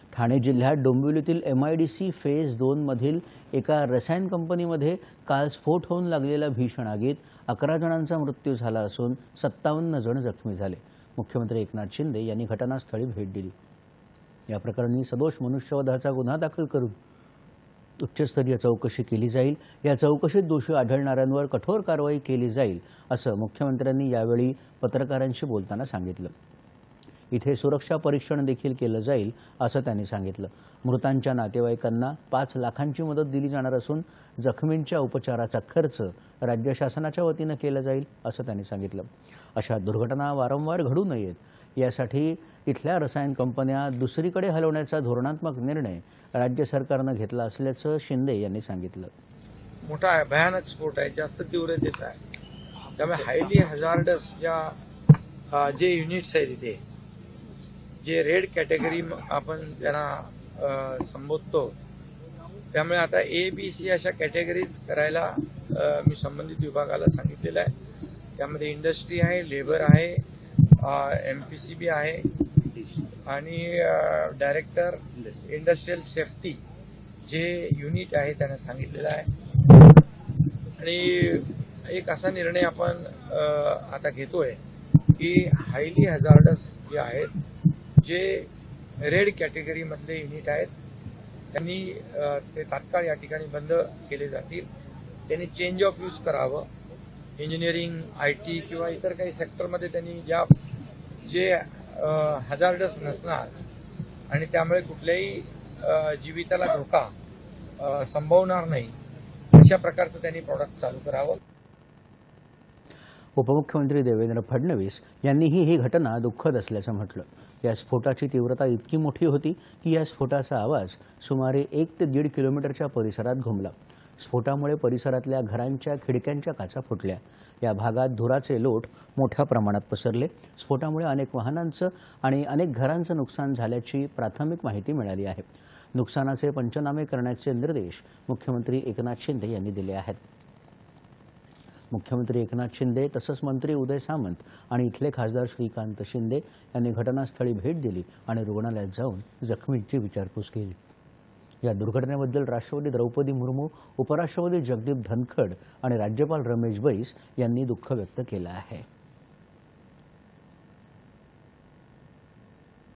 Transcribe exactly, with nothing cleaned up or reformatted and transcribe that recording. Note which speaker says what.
Speaker 1: ठाणे जिल्ह्यात डोंबिवलीतील MIDC phase दोन मधील एका रसायन कंपनीमध्ये काल स्फोट होऊन लागलेल्या भीषण आगीत अकरा जणांचा मृत्यू झाला असून सत्तावन्न जण जखमी झाले। मुख्यमंत्री एकनाथ शिंदे यांनी घटनास्थळी भेट दिली। या प्रकरणी सदोष मनुष्यवधाचा गुन्हा दाखल करून उच्चस्तरीय चौकशी केली जाईल। या चौकशीत दोषी आढळणाऱ्यांवर कठोर कारवाई केली जाईल असं मुख्यमंत्र्यांनी यावेळी पत्रकारांशी बोलताना सांगितलं। इथे सुरक्षा परीक्षण देखील केलं जाईल असं त्यांनी सांगितलं। मृतांच्या नातेवाईकांना पाच लाखांची मदत दिली जाणार असून जखमींच्या उपचाराचा खर्च राज्य शासनाच्या वतीने केला जाईल असं त्यांनी सांगितलं। अशा दुर्घटना वारंवार घडू नयेत यासाठी इथल्या रसायन कंपन्या दुसरीकडे हलवण्याचा धोरणात्मक निर्णय राज्य सरकारने घेतला असल्याचं शिंदे यांनी सांगितलं।
Speaker 2: मोठा भयानक स्फोट आहे, जास्त तीव्रतेचा आहे, त्यामुळे हायली हजार्डस ज्या जे युनिट्स आहेत इथे जे रेड कॅटेगरी आपण त्यांना संबोधतो, त्यामुळे आता ए बी सी अशा कॅटेगरीज करायला मी संबंधित विभागाला सांगितलेलं आहे। त्यामध्ये इंडस्ट्री आहे, लेबर आहे, एमपीसीबी आहे आणि डायरेक्टर इंडस्ट्रियल सेफ्टी जे युनिट आहे त्यांना सांगितलेलं आहे। आणि एक असा निर्णय आपण आता घेतोय की हायली हजार्डस जे आहेत, जे रेड कॅटेगरी मधले युनिट आहेत, त्यांनी ते तात्काळ या ठिकाणी बंद केले जातील। त्यांनी चेंज ऑफ यूज करावं। इंजिनिअरिंग, आय टी किंवा इतर काही सेक्टरमध्ये त्यांनी ज्या जे हजार्डस नसणार आणि त्यामुळे कुठल्याही जीविताला धोका संभवणार नाही अशा प्रकारचं त्यांनी प्रॉडक्ट चालू करावं।
Speaker 1: उपमुख्यमंत्री देवेंद्र फडणवीस यांनीही ही घटना दुःखद असल्याचं म्हटलं। या स्फोटाची तीव्रता इतकी मोठी होती की या स्फोटाचा आवाज सुमारे एक ते दीड किलोमीटरच्या परिसरात घुमला। स्फोटामुळे परिसरातल्या घरांच्या खिडक्यांच्या काचा फुटल्या। या भागात धुराचे लोट मोठ्या प्रमाणात पसरले। स्फोटामुळे अनेक वाहनांचं आणि अनेक घरांचं नुकसान झाल्याची प्राथमिक माहिती मिळाली आहे। नुकसानाचे पंचनामे करण्याचे निर्देश मुख्यमंत्री एकनाथ शिंदे यांनी दिले आहेत। मुख्यमंत्री एकनाथ शिंदे तसंच मंत्री उदय सामंत आणि इथले खासदार श्रीकांत शिंदे यांनी घटनास्थळी भेट दिली आणि रुग्णालयात जाऊन जखमींची विचारपूस केली। या दुर्घटनेबद्दल राष्ट्रपती द्रौपदी मुर्मू, उपराष्ट्रपती जगदीप धनखड आणि राज्यपाल रमेश बैस यांनी दुःख व्यक्त केलं आहे।